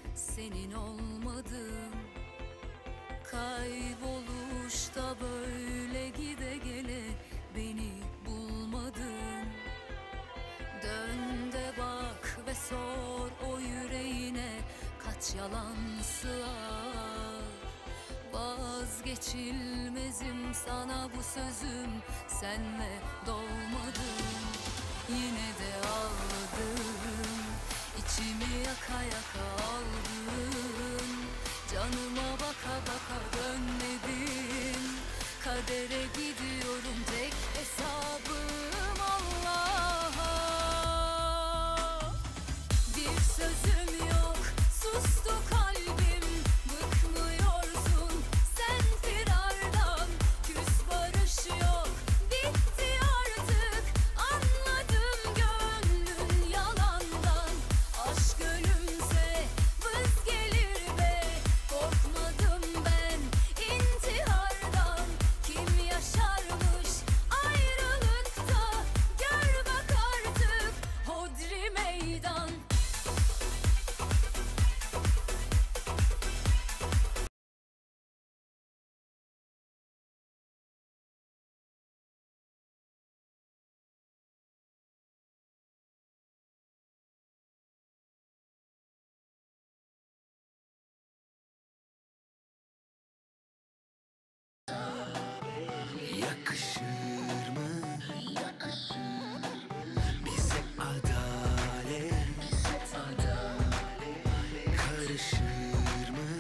senin olmadım. Kayboluşta böyle gide gele beni bulmadın. Dön de bak ve sor o yüreğine kaç yalan sığar. Vazgeçilmezim sana bu sözüm, senle dolmadım. Yine de ağladım, içimi yaka yaka aldın. Canıma baka baka dönmedim. Kadere gidiyorum, tek hesabım Allah'a. Bir sözüm yok, sustu kalbim. Bıkmıyorsun sen firardan. Küs barış yok, bitti artık. Anladım gönlün yalandan. Aşk ölümse vız gelir be. Korkmadım ben intihardan. Kim yaşarmış ayrılıkta? Gör bak artık hodri meydan. Yakışır mı bize adalet? Karışır mı?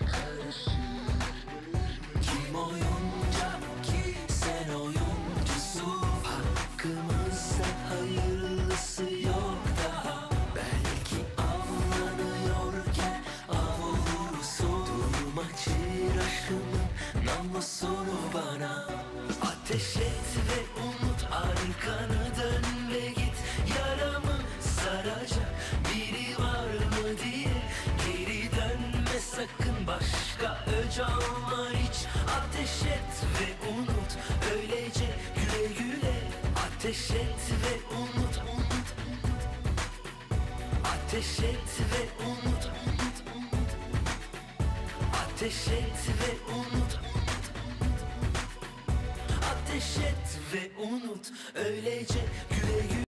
Kim oyuncak ki sen oyuncusun? Hakkımızda hayırlısı yok daha. Belki avlanıyorken av olursun. Durmacır aşkımın namusunu bana. Ateş et ve unut, arkanı dön ve git. Yaramı saracak biri var mı diye geri dönme sakın, başka öc alma hiç. Ateş et ve unut, öylece güle güle. Ateş et ve unut, unut, unut. Ateş et ve unut, unut, unut. Ateş et ve unut, unut. Ateş et ve unut, öylece güle güle.